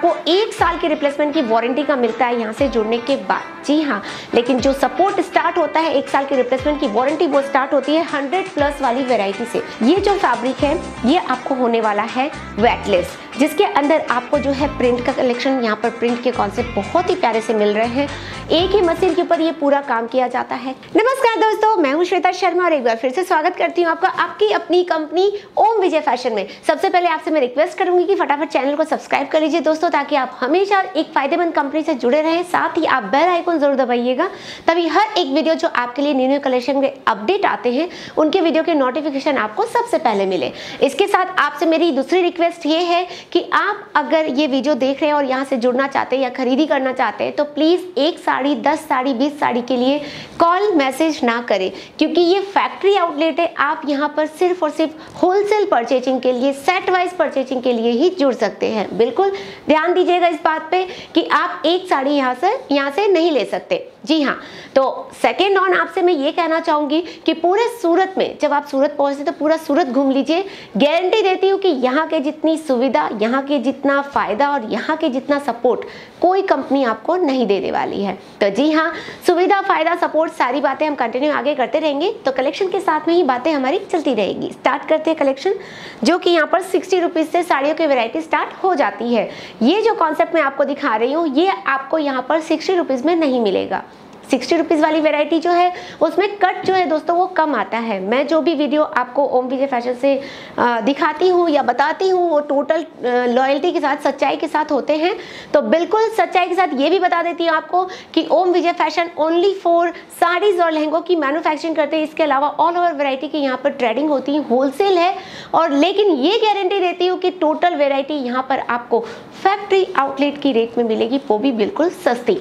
आपको 1 साल की रिप्लेसमेंट की वारंटी का मिलता है यहाँ से जुड़ने के बाद। जी हाँ, लेकिन जो सपोर्ट स्टार्ट होता है 1 साल की रिप्लेसमेंट की वारंटी, वो स्टार्ट होती है 100+ वाली वैरायटी से। ये जो फैब्रिक है ये आपको होने वाला है वेटलेस, जिसके अंदर आपको जो है प्रिंट का कलेक्शन, यहाँ पर प्रिंट के कॉन्सेप्ट बहुत ही प्यारे से मिल रहे हैं। एक ही मशीन के ऊपर ये पूरा काम किया जाता है। नमस्कार दोस्तों, मैं हूँ श्वेता शर्मा और एक बार फिर से स्वागत करती हूँ आपका आपकी अपनी कंपनी ओम विजय फैशन में। सबसे पहले आपसे मैं रिक्वेस्ट करूंगी कि फटाफट चैनल को सब्सक्राइब कर लीजिए दोस्तों, ताकि आप हमेशा एक फायदेमंद कंपनी से जुड़े रहें। साथ ही आप बेल आइकन जरूर दबाइएगा, तभी हर एक वीडियो जो आपके लिए न्यू कलेक्शन के अपडेट आते हैं उनके वीडियो के नोटिफिकेशन आपको सबसे पहले मिले। इसके साथ आपसे मेरी दूसरी रिक्वेस्ट ये है कि आप अगर ये वीडियो देख रहे हैं और यहाँ से जुड़ना चाहते हैं या खरीदी करना चाहते हैं तो प्लीज़ 1 साड़ी, 10 साड़ी, 20 साड़ी के लिए कॉल मैसेज ना करें, क्योंकि ये फैक्ट्री आउटलेट है। आप यहाँ पर सिर्फ और सिर्फ होलसेल परचेजिंग के लिए, सेट वाइज परचेजिंग के लिए ही जुड़ सकते हैं। बिल्कुल ध्यान दीजिएगा इस बात पे कि आप एक साड़ी यहाँ से नहीं ले सकते। जी हाँ, तो सेकेंड ऑन आपसे मैं ये कहना चाहूँगी कि पूरे सूरत में जब आप सूरत पहुँचते तो पूरा सूरत घूम लीजिए। गारंटी देती हूँ कि यहाँ के जितनी सुविधा, यहाँ के जितना फ़ायदा और यहाँ के जितना सपोर्ट कोई कंपनी आपको नहीं देने वाली है। तो जी हाँ, सुविधा, फ़ायदा, सपोर्ट, सारी बातें हम कंटिन्यू आगे करते रहेंगे। तो कलेक्शन के साथ में ही बातें हमारी चलती रहेगी। स्टार्ट करते हैं कलेक्शन, जो कि यहाँ पर 60 रुपीज़ से साड़ियों की वैरायटी स्टार्ट हो जाती है। ये जो कॉन्सेप्ट मैं आपको दिखा रही हूँ ये आपको यहाँ पर 60 रुपीज़ में नहीं मिलेगा। 60 रुपीज़ वाली वैरायटी जो है उसमें कट जो है दोस्तों वो कम आता है। मैं जो भी वीडियो आपको ओम विजय फैशन से दिखाती हूँ या बताती हूँ वो टोटल लॉयल्टी के साथ, सच्चाई के साथ होते हैं। तो बिल्कुल सच्चाई के साथ ये भी बता देती हूँ आपको कि Om Vijay fashion only for saris और लहंगों की मैन्युफैक्चरिंग करते हैं। इसके अलावा ऑल ओवर वैरायटी की यहाँ पर ट्रेडिंग होती है, होलसेल है। और लेकिन ये गारंटी देती हूँ कि टोटल वैरायटी यहाँ पर आपको फैक्ट्री आउटलेट की रेट में मिलेगी, वो भी बिल्कुल सस्ती।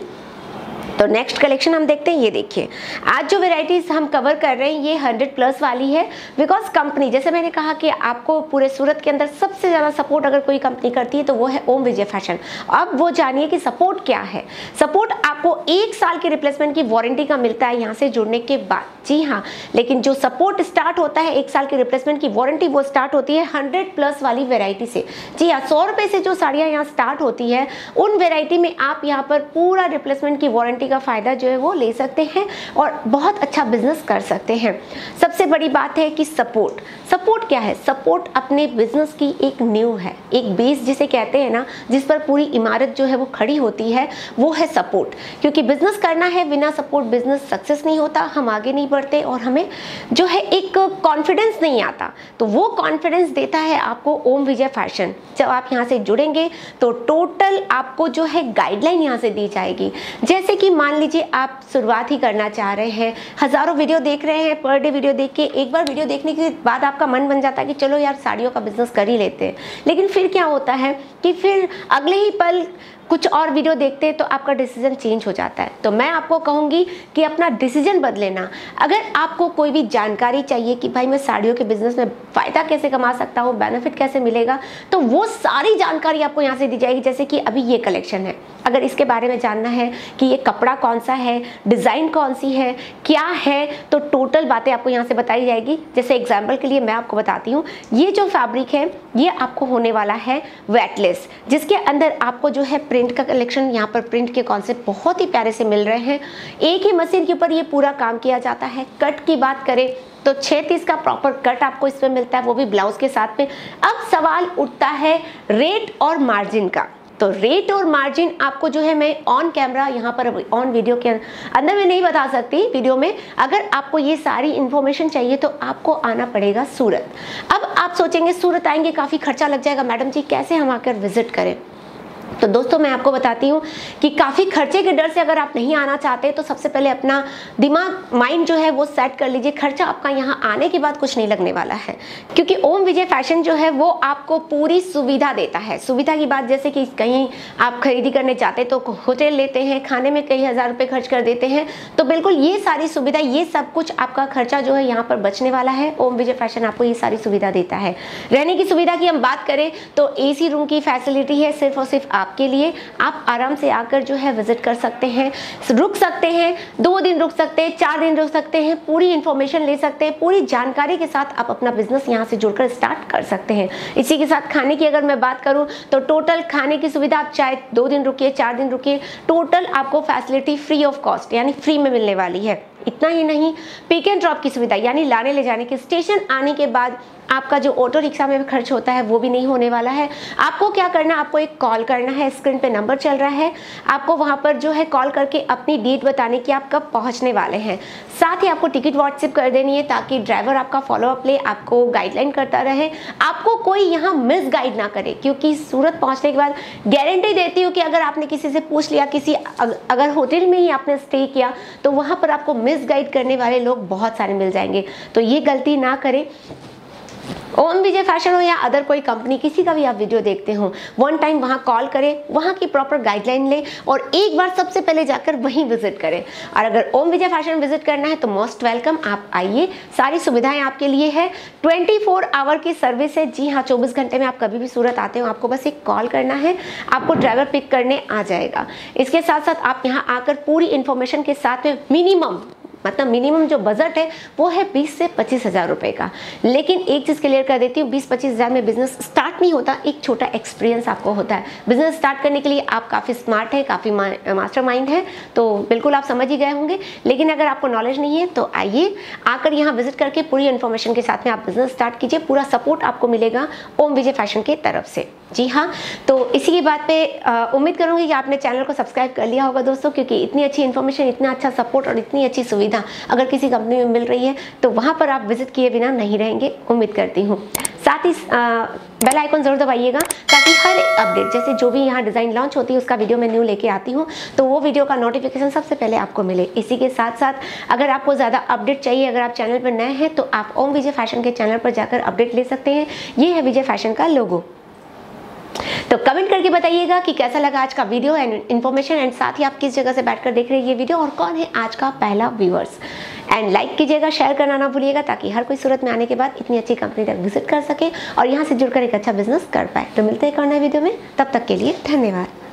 तो नेक्स्ट कलेक्शन हम देखते हैं। ये देखिए, आज जो वेराइटीज हम कवर कर रहे हैं ये 100+ वाली है। बिकॉज कंपनी, जैसे मैंने कहा कि आपको पूरे सूरत के अंदर सबसे ज़्यादा सपोर्ट अगर कोई कंपनी करती है तो वो है ओम विजय फैशन। अब वो जानिए कि सपोर्ट क्या है। सपोर्ट आपको 1 साल की रिप्लेसमेंट की वारंटी का मिलता है यहाँ से जुड़ने के बाद। जी हाँ, लेकिन जो सपोर्ट स्टार्ट होता है 1 साल की रिप्लेसमेंट की वारंटी, वो स्टार्ट होती है 100+ वाली वेराइटी से। जी हाँ, 100 रुपये से जो साड़ियाँ यहाँ स्टार्ट होती है उन वेराइटी में आप यहाँ पर पूरा रिप्लेसमेंट की वारंटी का फायदा जो है वो ले सकते हैं और बहुत अच्छा बिजनेस कर सकते हैं। सबसे बड़ी बात है कि सपोर्ट क्या है। सपोर्ट अपने बिजनेस की एक नींव है, एक बेस जिसे कहते हैं ना, जिस पर पूरी इमारत जो है वो खड़ी होती है, वो है सपोर्ट। क्योंकि बिजनेस करना है, बिना सपोर्ट बिजनेस सक्सेस नहीं होता, हम आगे नहीं बढ़ते और हमें जो है एक कॉन्फिडेंस नहीं आता। तो वो कॉन्फिडेंस देता है आपको ओम विजय फैशन। जब आप यहाँ से जुड़ेंगे तो टोटल आपको जो है गाइडलाइन यहाँ से दी जाएगी। जैसे कि मान लीजिए आप शुरुआत ही करना चाह रहे हैं, हज़ारों वीडियो देख रहे हैं, पर डे वीडियो देख के एक बार वीडियो देखने के बाद आपका मन बन जाता है कि चलो यार साड़ियों का बिजनेस कर ही लेते हैं। लेकिन फिर क्या होता है कि फिर अगले ही पल कुछ और वीडियो देखते हैं तो आपका डिसीजन चेंज हो जाता है। तो मैं आपको कहूँगी कि अपना डिसीजन बदलेना। अगर आपको कोई भी जानकारी चाहिए कि भाई मैं साड़ियों के बिजनेस में फ़ायदा कैसे कमा सकता हूँ, बेनिफिट कैसे मिलेगा, तो वो सारी जानकारी आपको यहाँ से दी जाएगी। जैसे कि अभी ये कलेक्शन है, अगर इसके बारे में जानना है कि ये कपड़ा कौन सा है, डिज़ाइन कौन सी है, क्या है, तो टोटल बातें आपको यहाँ से बताई जाएगी। जैसे एग्जाम्पल के लिए मैं आपको बताती हूँ, ये जो फैब्रिक है ये आपको होने वाला है वेटलेस, जिसके अंदर आपको जो है प्रिंट का कलेक्शन, यहाँ पर प्रिंट के कॉन्सेप्ट बहुत ही प्यारे से मिल रहे हैं। एक ही मशीन के ऊपर ये पूरा काम किया जाता है। कट की बात करें तो 36 का प्रॉपर कट आपको इसमें मिलता है, वो भी ब्लाउज के साथ में। अब सवाल उठता है रेट और मार्जिन का। तो रेट और मार्जिन आपको जो है मैं ऑन कैमरा यहाँ पर ऑन वीडियो के अंदर में नहीं बता सकती वीडियो में। अगर आपको ये सारी इन्फॉर्मेशन चाहिए तो आपको आना पड़ेगा सूरत। अब आप सोचेंगे सूरत आएंगे काफ़ी खर्चा लग जाएगा मैडम जी, कैसे हम आकर विजिट करें। तो दोस्तों मैं आपको बताती हूँ कि काफ़ी खर्चे के डर से अगर आप नहीं आना चाहते तो सबसे पहले अपना दिमाग, माइंड जो है वो सेट कर लीजिए। खर्चा आपका यहाँ आने के बाद कुछ नहीं लगने वाला है, क्योंकि ओम विजय फैशन जो है वो आपको पूरी सुविधा देता है। सुविधा की बात, जैसे कि कहीं आप खरीदी करने जाते तो होटल लेते हैं, खाने में कई हज़ार रुपये खर्च कर देते हैं, तो बिल्कुल ये सारी सुविधा, ये सब कुछ आपका खर्चा जो है यहाँ पर बचने वाला है। ओम विजय फैशन आपको ये सारी सुविधा देता है। रहने की सुविधा की हम बात करें तो AC रूम की फैसिलिटी है सिर्फ और सिर्फ आपके लिए। आप आराम से आकर जो है विजिट कर सकते हैं, रुक सकते हैं, 2 दिन रुक सकते हैं, 4 दिन रुक सकते हैं, पूरी इन्फॉर्मेशन ले सकते हैं, पूरी जानकारी के साथ आप अपना बिजनेस यहाँ से जुड़कर स्टार्ट कर सकते हैं। इसी के साथ खाने की अगर मैं बात करूँ तो टोटल खाने की सुविधा, आप चाहे 2 दिन रुकिए, 4 दिन रुकिए, टोटल आपको फैसिलिटी फ्री ऑफ कॉस्ट यानी फ्री में मिलने वाली है। इतना ही नहीं, पिक एंड ड्रॉप की सुविधा यानी लाने ले जाने की, स्टेशन आने के बाद आपका जो ऑटो रिक्शा में खर्च होता है वो भी नहीं होने वाला है। आपको क्या करना, आपको एक कॉल करना है, स्क्रीन पे नंबर चल रहा है, आपको वहां पर जो है कॉल करके अपनी डेट बताने की आप कब पहुंचने वाले हैं। साथ ही आपको टिकट व्हाट्सएप कर देनी है ताकि ड्राइवर आपका फॉलोअप ले, आपको गाइडलाइन करता रहे, आपको कोई यहाँ मिस गाइड ना करे। क्योंकि सूरत पहुंचने के बाद गारंटी देती हूँ कि अगर आपने किसी से पूछ लिया, अगर होटल में ही आपने स्टे किया तो वहां पर आपको मिस गाइड करने वाले लोग बहुत सारे मिल जाएंगे। तो ये गलती ना करें। ओम विजय फैशन हो या अदर कोई कंपनी, किसी का भी आप वीडियो देखते हो, वन टाइम वहाँ कॉल करें, वहाँ की प्रॉपर गाइडलाइन लें और एक बार सबसे पहले जाकर वहीं विजिट करें। और अगर ओम विजय फैशन विजिट करना है तो मोस्ट वेलकम, आप आइए, सारी सुविधाएं आपके लिए है। 24 आवर की सर्विस है। जी हाँ, 24 घंटे में आप कभी भी सूरत आते हो, आपको बस एक कॉल करना है, आपको ड्राइवर पिक करने आ जाएगा। इसके साथ साथ आप यहाँ आकर पूरी इन्फॉर्मेशन के साथ में मिनिमम जो बजट है वो है 20 से 25 हज़ार रुपए का। लेकिन एक चीज़ क्लियर कर देती हूँ, 20-25 हज़ार में बिजनेस स्टार्ट नहीं होता, एक छोटा एक्सपीरियंस आपको होता है। बिजनेस स्टार्ट करने के लिए आप काफ़ी स्मार्ट है, काफ़ी मास्टर माइंड है, तो बिल्कुल आप समझ ही गए होंगे। लेकिन अगर आपको नॉलेज नहीं है तो आइए, आकर यहाँ विजिट करके पूरी इन्फॉर्मेशन के साथ में आप बिजनेस स्टार्ट कीजिए। पूरा सपोर्ट आपको मिलेगा ओम विजय फैशन की तरफ से। जी हाँ, तो इसी की बात पे उम्मीद करूँगी कि आपने चैनल को सब्सक्राइब कर लिया होगा दोस्तों, क्योंकि इतनी अच्छी इन्फॉर्मेशन, इतना अच्छा सपोर्ट और इतनी अच्छी सुविधा अगर किसी कंपनी में मिल रही है तो वहाँ पर आप विजिट किए बिना नहीं रहेंगे, उम्मीद करती हूँ। साथ ही बेल आइकन जरूर दबाइएगा ताकि हर अपडेट, जैसे जो भी यहाँ डिज़ाइन लॉन्च होती है उसका वीडियो मैं न्यू लेके आती हूँ तो वो वीडियो का नोटिफिकेशन सबसे पहले आपको मिले। इसी के साथ साथ अगर आपको ज़्यादा अपडेट चाहिए, अगर आप चैनल पर नए हैं तो आप ओम विजय फैशन के चैनल पर जाकर अपडेट ले सकते हैं। ये है विजय फैशन का लोगो। तो कमेंट करके बताइएगा कि कैसा लगा आज का वीडियो एंड इन्फॉर्मेशन, एंड साथ ही आप किस जगह से बैठकर देख रहे हैं ये वीडियो और कौन है आज का पहला व्यूअर्स। एंड लाइक कीजिएगा, शेयर करना ना भूलिएगा ताकि हर कोई सूरत में आने के बाद इतनी अच्छी कंपनी तक विजिट कर सके और यहाँ से जुड़कर एक अच्छा बिजनेस कर पाए। तो मिलते हैं एक और नए वीडियो में, तब तक के लिए धन्यवाद।